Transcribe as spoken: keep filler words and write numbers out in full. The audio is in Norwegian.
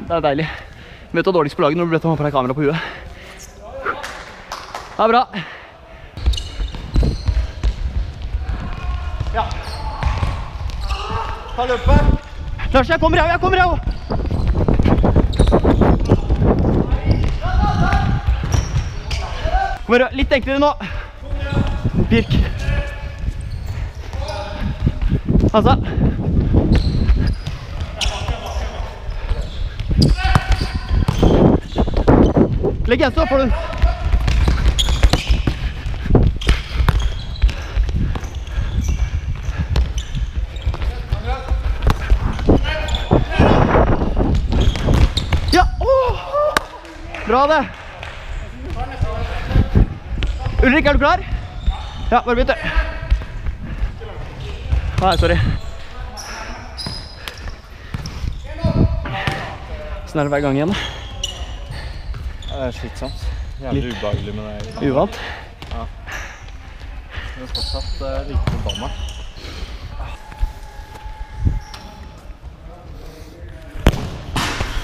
det er deilig. Du vet du er dårligst på laget når du blir til å ha på deg kamera på huet. Det er bra. Ja. Ta løpet. Lars, jeg kommer, jeg, jeg kommer, jeg. Kommer, litt enklere nå. Pirk. Altså. Legg igjen så, får du den. Ja, åh! Bra det. Ulrik, er du klar? Ja, bare bytte. Nei, sorry. Sånn er det hver gang igjen. Det er slitsomt. Jævlig ubehagelig, men det er uvant. Ja. Det er fortsatt uh, like forbannet.